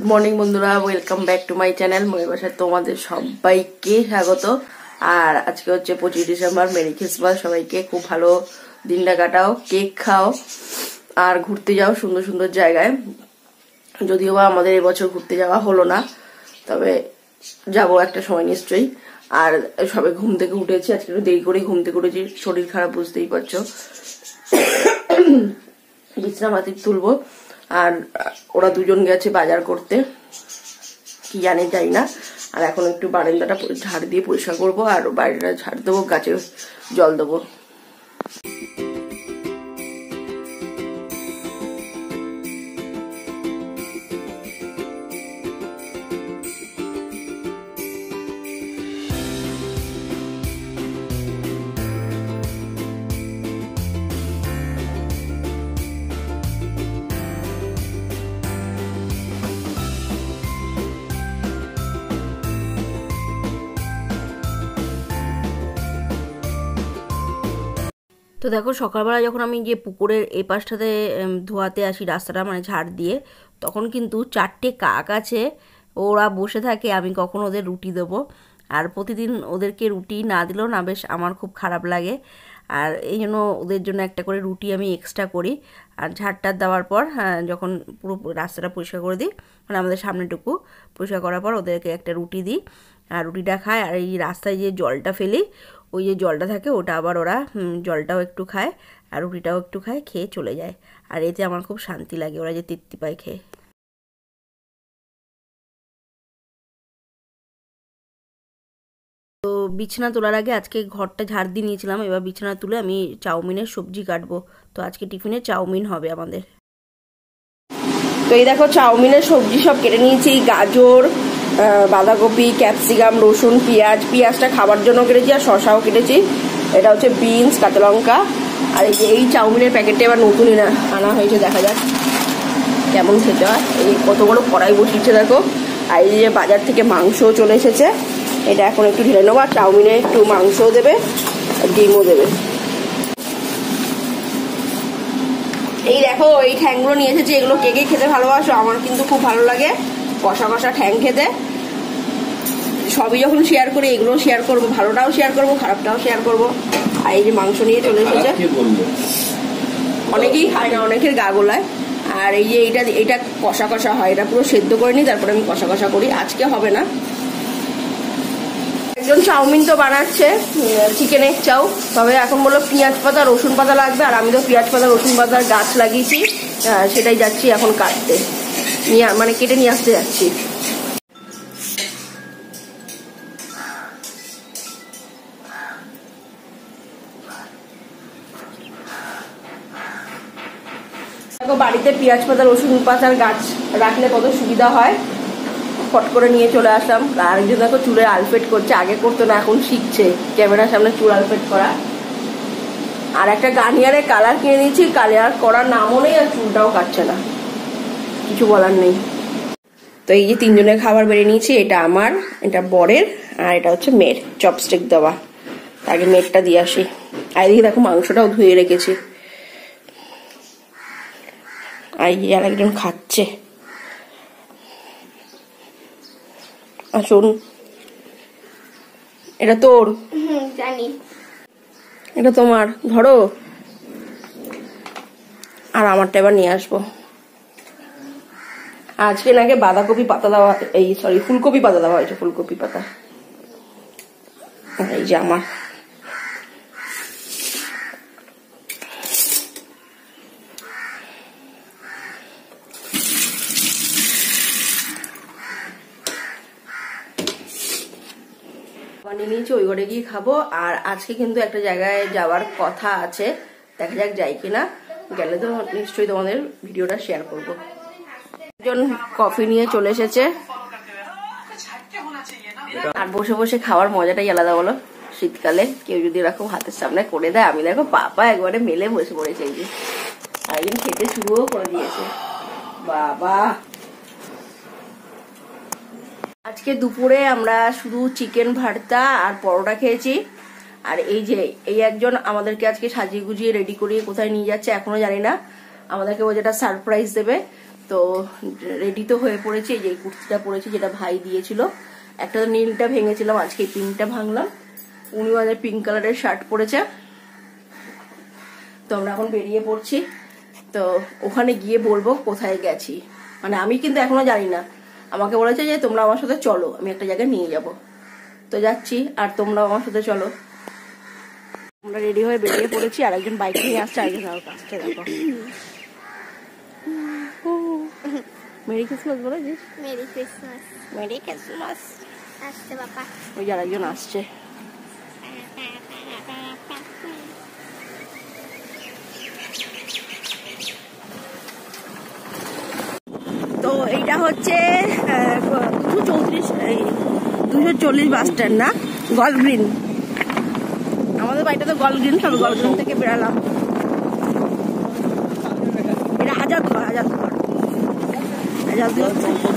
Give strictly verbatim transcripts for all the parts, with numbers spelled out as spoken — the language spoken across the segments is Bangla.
মর্নিং বন্ধুরা, welcome back to my channel মৌয়েরবাসায় তোমাদের সবাইকে স্বাগত। আর আজকে হচ্ছে পঁচিশ ডিসেম্বর। মেরি ক্রিসমাস সবাইকে। খুব ভালো দিনটা কাটাও, কেক খাও আর ঘুরতে যাও সুন্দর সুন্দর জায়গায়। যদিও বা আমাদের এবছর ঘুরতে যাওয়া হলো না, তবে যাব একটা সময় নিশ্চয়ই। আর সবাই ঘুম থেকে উঠেছি, আজকে একটু দেরি করে ঘুম থেকে উঠেছি, শরীর খারাপ বুঝতেই পারছো। বিছনাপাতি তুলবো আর ওরা দুজন গেছে বাজার করতে, কি জানে যাই না। আর এখন একটু বারান্দাটা ঝাড় দিয়ে পরিষ্কার করবো আর বাড়িটা ঝাড় দেবো, গাছে জল দেবো। তো দেখো, সকালবেলা যখন আমি গিয়ে পুকুরের এই পাশটাতে ধোয়াতে আসি রাস্তাটা, মানে ঝাড় দিয়ে, তখন কিন্তু চারটে কাক আছে, ওরা বসে থাকে। আমি কখন ওদের রুটি দেবো, আর প্রতিদিন ওদেরকে রুটি না দিলেও না বেশ আমার খুব খারাপ লাগে। আর এই জন্য ওদের জন্য একটা করে রুটি আমি এক্সট্রা করি। আর ঝাড়টার দেওয়ার পর হ্যাঁ, যখন পুরো রাস্তাটা পরিষ্কার করে দিই, মানে আমাদের সামনেটুকু পরিষ্কার করার পর ওদেরকে একটা রুটি দিই, আর রুটিটা খায়। আর এই রাস্তায় যে জলটা ফেলি, ওই যে জলটা থাকে ওটা আবার ওরা জলটাও একটু খায় আর রুটিটাও একটু খায়, খেয়ে চলে যায়। আর এতে আমার খুব শান্তি লাগে, ওরা যে তৃপ্তি পায় খেয়ে। তো বিছানা তোলার আগে আজকে ঘরটা ঝাড় দিয়ে নিয়েছিলাম, এবার বিছানা তুলে আমি চাউমিনের সবজি কাটবো। তো আজকে টিফিনে চাউমিন হবে আমাদের। তো এই দেখো, চাউমিনের সবজি সব কেটে নিয়েছি। গাজর, বাঁধাকপি, ক্যাপসিকাম, রসুন, পেঁয়াজ। পেঁয়াজটা খাবার জন্য কেটেছি আর শসাও কেটেছি। এটা হচ্ছে বিনস, কাঁচা লঙ্কা। আর এই যে এই চাউমিনের প্যাকেটটা এবার নতুনই না আনা হয়েছে, দেখা যাক কেমন খেতে হয়। এই কত বড় কড়াই বসিয়েছে দেখো। আর এই যে বাজার থেকে মাংসও চলে এসেছে, এটা এখন একটু ঢেলে নেবো। আর চাউমিনে একটু মাংসও দেবে, ডিমও দেবে। এই দেখো, এই ঠ্যাংগুলো নিয়ে এসেছি। এগুলো কে কে খেতে ভালোবাসো? আমার কিন্তু খুব ভালো লাগে কষা কষা ঠ্যাং খেতে। সবই যখন শেয়ার করি, এগুলো শেয়ার করবো, ভালোটাও শেয়ার করবো, খারাপটাও শেয়ার করবো। আর এই যে মাংস নিয়ে চলে এসেছে, অনেকেই খায় না, অনেকের গা গোলায়। আর এই যে এইটা এইটা কষা কষা হয়, এটা পুরো সেদ্ধ করে নিই, তারপরে আমি কষা কষা করি। আজকে হবে না। একজন চাউমিন তো বানাচ্ছে, চিকেন এগ চাউ। তবে এখন বললো পেঁয়াজ পাতা রসুন পাতা লাগবে, আর আমি তো পেঁয়াজ পাতা রসুন পাতার গাছ লাগিয়েছি, সেটাই যাচ্ছি এখন কাটতে, নিয়ে মানে কেটে নিয়ে আসতে যাচ্ছি। বাড়িতে পেঁয়াজ পাতা রসুন পাতার গাছ রাখলে কত সুবিধা হয়। ফট করে নিয়ে চলে আসলাম। আরেকজন দেখো চুলে আলফেট করছে, আগে করতো না, এখন শিখছে ক্যামেরার সামনে চুল আলফেট করা। আর একটা গার্নিয়ারের কালার কিনে নিয়েছি, কালার করার নামও নেই আর চুলটাও কাটছে না, কিছু বলার নেই। তো এই যে তিনজনের খাবার বেড়ে নিয়েছি, এটা আমার, এটা বরের, আর এটা হচ্ছে মেয়ের চপস্টিক দেওয়া। আগে মেয়েরটা দিয়ে আসি। আর এদিকে দেখো মাংসটাও ধুয়ে রেখেছি। আর আর একজন খাচ্ছে। আসুন, এটা তোর? জানি, এটা তোমার, ধরো। আর আমারটা এবার নিয়ে আসবো। আজকে নাকি বাঁধাকপি পাতা দেওয়া, এই সরি ফুলকপি পাতা দেওয়া হয়েছে, ফুলকপি পাতা। এই যে আমার। বানিয়ে নিয়েছি, ওই ঘরে গিয়ে খাবো। আর আজকে কিন্তু একটা জায়গায় যাওয়ার কথা আছে, দেখা যাক যাই কিনা। গেলে তো নিশ্চয়ই তোমাদের ভিডিওটা শেয়ার করবো। একজন কফি নিয়ে চলে এসেছে, আর বসে বসে খাওয়ার মজাটাই আলাদা বলো। শীতকালে কেউ যদি এরকম হাতের সামনে করে দেয়, আমি দেখো পাপা একবারে মেলে বসে পড়েছে। এই যে একদিন খেতে শুরুও করে দিয়েছে। বাবা, আজকে দুপুরে আমরা শুধু চিকেন ভর্তা আর পরোটা খেয়েছি। আর এই যে এই একজন আমাদেরকে আজকে সাজিয়ে গুজিয়ে রেডি করিয়ে কোথায় নিয়ে যাচ্ছে এখনো জানি না, আমাদেরকে ও যেটা সারপ্রাইজ দেবে। তো রেডি তো হয়ে পড়েছি, এই যে কুর্তিটা পরেছি যেটা ভাই দিয়েছিল, একটা নীলটা ভেঙেছিলাম, আজকে পিঙ্কটা ভাঙলাম। উনি আমাদের পিঙ্ক কালারের শার্ট পরেছে। তো আমরা এখন বেরিয়ে পড়ছি। তো ওখানে গিয়ে বলবো কোথায় গেছি, মানে আমি কিন্তু এখনো জানি না। আমাকে বলেছে যে তোমরা আমার সাথে চলো, আমি একটা জায়গায় নিয়ে যাব। তো যাচ্ছি, আর তোমরাও আমার সাথে চলো। আমরা রেডি হয়ে বেরিয়ে পড়েছি, আর একজন বাইক নিয়ে আসছে, আরেকজন আমার কাছে। দেখো, মেরি ক্রিসমাস বলেছিস? Merry Christmas. মেরি ক্রিসমাস আসছে বাবা। ওই যে আরেকজন আসছে। তো এইটা হচ্ছে দুশো চৌত্রিশ দুশো চল্লিশ বাস স্ট্যান্ড না, গল গ্রিন। আমাদের বাড়িটা তো গল গ্রিন, সব গল গ্রিন থেকে বেরালাম। এটা আজাদঘর, আজাদঘর, আজাদঘর।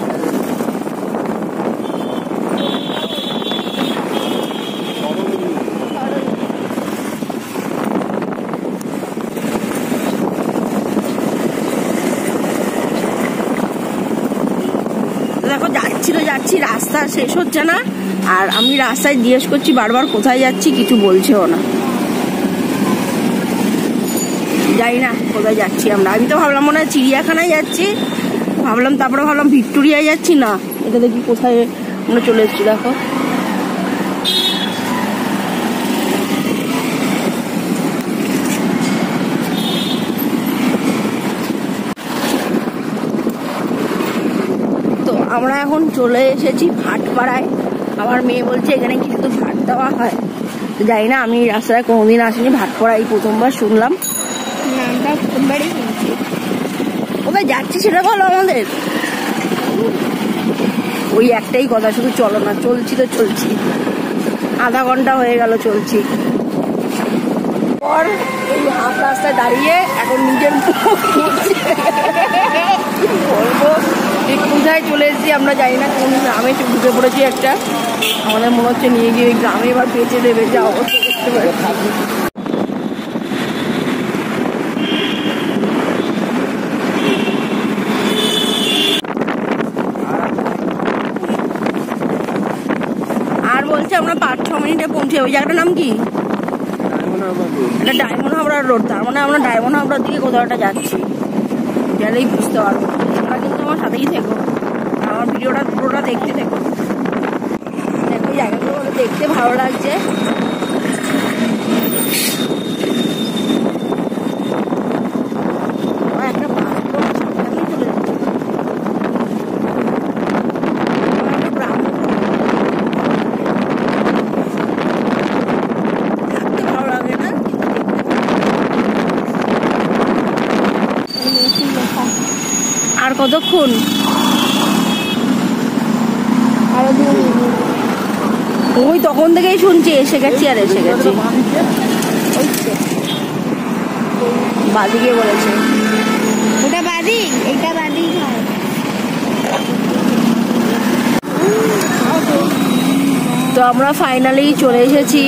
দেখো যাচ্ছি তো যাচ্ছি, রাস্তা শেষ হচ্ছে না। আর আমি রাস্তায় জিজ্ঞেস করছি বারবার কোথায় যাচ্ছি, কিছু বলছেও না। যাই না কোথায় যাচ্ছি আমরা। আমি তো ভাবলাম মনে হয় চিড়িয়াখানায় যাচ্ছি, ভাবলাম, তারপরে ভাবলাম ভিক্টোরিয়ায় যাচ্ছি। না, এটা দেখি কোথায় আমরা চলে এসেছি। দেখো তো আমরা এখন চলে এসেছি ভাটপাড়ায়। আমার মেয়ে বলছে এখানে কি শুধু ভাট দেওয়া হয়? যাই না, আমি রাস্তায় কোনোদিন আসিনি, ভাটপাড়ায় প্রথমবার শুনলাম। নামটা প্রথমবারই শুনছি। কোথায় যাচ্ছি সেটা বলো আমাদের। ওই একটাই কথা, শুধু চলো না। চলছি তো চলছি, আধা ঘন্টা হয়ে গেল চলছি। পর এই হাফ রাস্তায় দাঁড়িয়ে এখন নিজের বলবো কোথায় চলে এসেছি আমরা জানি না, কোন গ্রামে ঢুকে পড়েছি একটা। আমাদের মনে হচ্ছে নিয়ে গিয়ে গ্রামে এবার বেঁচে দেবে, যা অবস্থা দেখতে পারে। আর বলছে আমরা পাঁচ ছ মিনিটে পৌঁছে। ওই জায়গাটার নাম কি? এটা ডায়মন্ড হাবড়ার রোড। তার মানে আমরা ডায়মন্ড হাবড়ার দিকে কোথাও একটা যাচ্ছি, গেলেই বুঝতে পারবো। তোমরা কিন্তু আমার সাথেই থেকো, আমার ভিডিওটা পুরোটা দেখতে থেকো। দেখো জায়গাগুলো দেখতে ভালো লাগছে। একটা চলে যাচ্ছে। ভালো লাগে না? আর কতক্ষণ? আরো দু মিনিট। ওই তখন থেকেই শুনছি এসে গেছি আর এসে গেছি। বাদিকে বলেছে, ওটা বাদি, এটা বাদি হয়। তো আমরা ফাইনালি চলে এসেছি।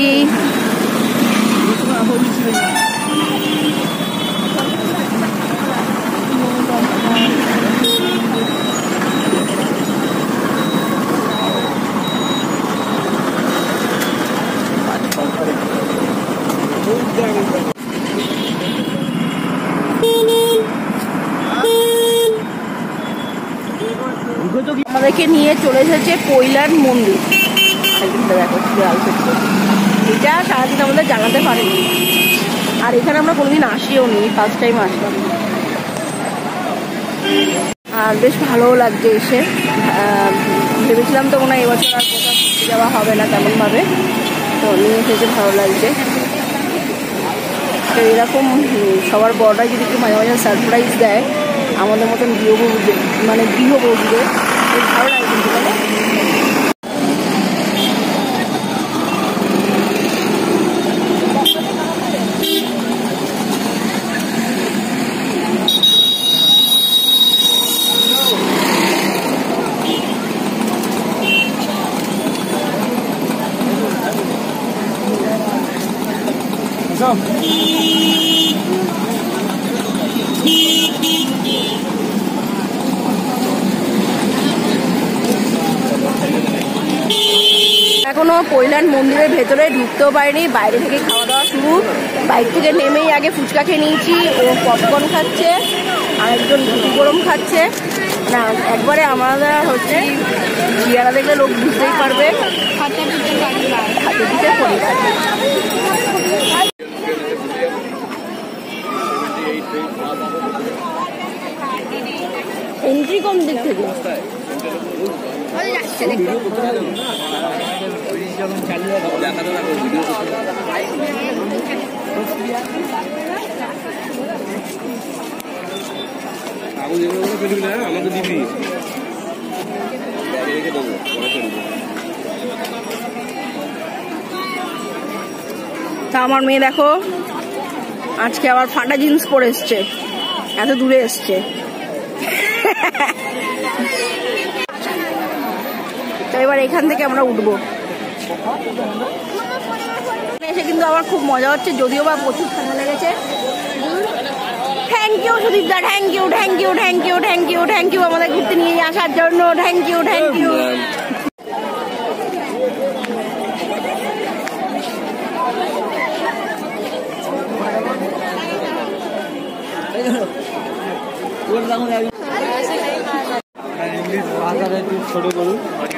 আমাদেরকে নিয়ে চলে এসেছে পৈলান মন্দির। দেখো এটা সারাদিন আমাদের জানাতে পারেনি, আর এখানে আমরা কোনোদিন আসিও নি, ফার্স্ট টাইম আসলাম। আর বেশ ভালোও লাগছে এসে। ভেবেছিলাম তো মনে হয় এবছর আর কোথাও ঘুরতে যাওয়া হবে না তেমনভাবে, তো নিয়ে এসেছে, ভালো লাগছে। তো এরকম সবার বড়রা যদি একটু মাঝে মাঝে সারপ্রাইজ দেয় আমাদের মতন গৃহবধূদের, মানে গৃহবধূদের, বেশ ভালো লাগে কিন্তু। এখনো পৈলান মন্দিরের ভেতরে ঢুকতেও পারিনি, বাইরে থেকে খাওয়া দাওয়া শুরু। বাইক থেকে নেমেই আগে ফুচকা খেয়ে নিয়েছি, ও পপকর্ন খাচ্ছে, আর একজন রুটি গরম খাচ্ছে। না একবারে আমরা হচ্ছে জিয়ারা দেখলে লোক বুঝতেই পারবে হাতে পিঠে পরিবার। এন্ট্রি কম দিক থেকে আমাকে দিবি তা আমার মেয়ে দেখো আজকে আবার ফাটা জিন্স পরে এসছে, এত দূরে এসছে। তো এবার এখান থেকে আমরা উঠবো। এসে কিন্তু আমার খুব মজা হচ্ছে, যদিও বা প্রচুর ঠান্ডা লেগেছে। Thank you Sudip da, thank you thank you thank you thank you thank you আমাদের ঘুরতে নিয়ে আসার জন্য, থ্যাংক ইউ থ্যাংক ইউ। ছোট করুন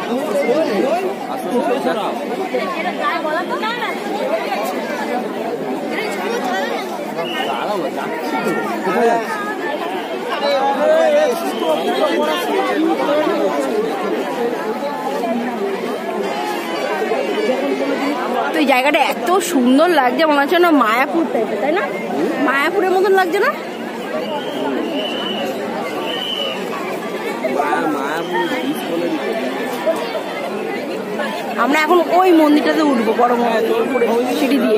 তো এই জায়গাটা এত সুন্দর লাগছে, মনে হচ্ছে না মায়াপুর টাইপের, তাই না? মায়াপুরের মতন লাগছে না? আমরা এখন ওই মন্দিরটাতে উঠবো, বড় মন্দির সিঁড়ি দিয়ে।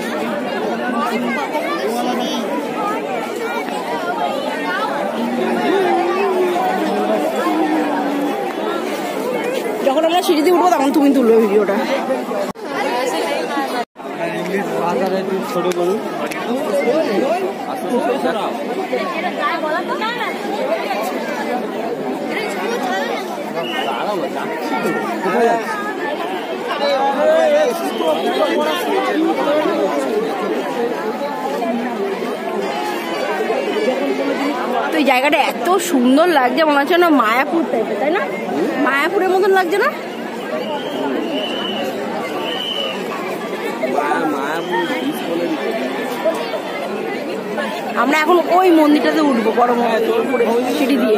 যখন আমরা সিঁড়ি দিয়ে উঠবো তখন তুমি তুলবে ভিডিওটা। ছোট করুন তো এই জায়গাটা এত সুন্দর লাগছে, মনে হচ্ছে না মায়াপুর টাইপের, তাই না? মায়াপুরের মতন লাগছে না? আমরা এখন ওই মন্দিরটাতে উঠবো, বড় মন্দির সিঁড়ি দিয়ে।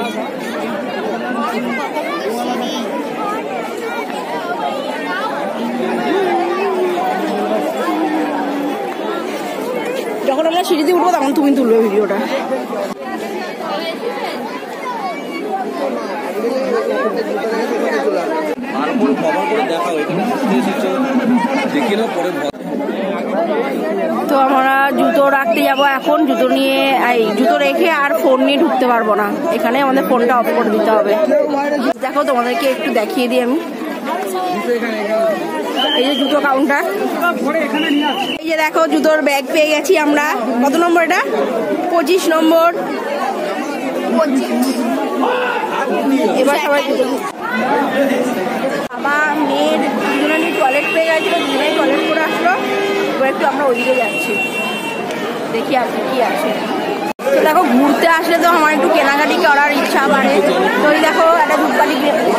যখন আমরা সিঁড়ি দিয়ে উঠবো তখন তুমি তুলবে ভিডিওটা। তো আমরা জুতো রাখতে যাবো এখন, জুতো নিয়ে এই জুতো রেখে আর ফোন নিয়ে ঢুকতে পারবো না, এখানে আমাদের ফোনটা অফ করে দিতে হবে। দেখো তোমাদেরকে একটু দেখিয়ে দিই আমি, এই যে জুতো কাউন্টার, এই যে দেখো জুতোর ব্যাগ পেয়ে গেছি আমরা। কত নম্বর এটা? পঁচিশ নম্বর। এবার সবাই আমার মেয়ের দুজনে টয়লেট পেয়ে গেছিলো, দুজনেই টয়লেট করে আসলো। এবার একটু আমরা ওইদিকে যাচ্ছি, দেখি আর কি আছে। তো দেখো ঘুরতে আসলে তো আমার একটু কেনাকাটি করার ইচ্ছা বাড়ে। তো এই দেখো একটা ধূপকাঠি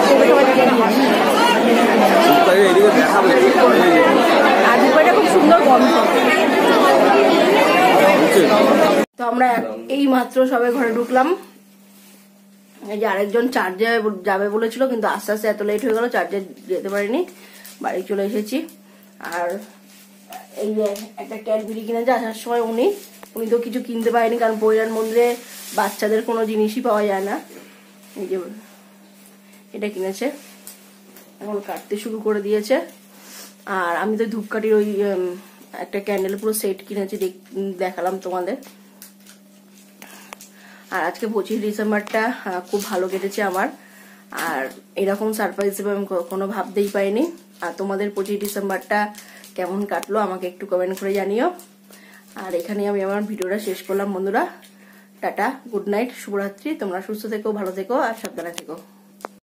আর ধূপকাঠিটা খুব সুন্দর গন্ধ। তো আমরা এই মাত্র সবাই ঘরে ঢুকলাম। এই যে আরেকজন চার্জে যাবে বলেছিল, কিন্তু আস্তে আস্তে এত লেট হয়ে গেল, চার্জে যেতে পারিনি, বাড়ি চলে এসেছি। আর এই যে একটা ক্যাডবেরি কিনেছে আসার সময় উনি উনি তো কিছু কিনতে পারেনি, কারণ পৈলান মন্দিরে বাচ্চাদের কোনো জিনিসই পাওয়া যায় না। এই যে এটা কিনেছে, এখন কাটতে শুরু করে দিয়েছে। আর আমি তো ধূপকাঠির ওই একটা ক্যান্ডেল পুরো সেট কিনেছি, দেখালাম তোমাদের। আর আজকে পঁচিশ ডিসেম্বরটা খুব ভালো কেটেছে আমার, আর এরকম সারপ্রাইজ হিসেবে আমি কোনো ভাবতেই পাইনি। আর তোমাদের পঁচিশ ডিসেম্বরটা কেমন কাটলো আমাকে একটু কমেন্ট করে জানিও। আর এখানে আমি আমার ভিডিওটা শেষ করলাম বন্ধুরা। টাটা, গুড নাইট, শুভরাত্রি। তোমরা সুস্থ থেকো, ভালো থেকো আর সাবধানে থেকো।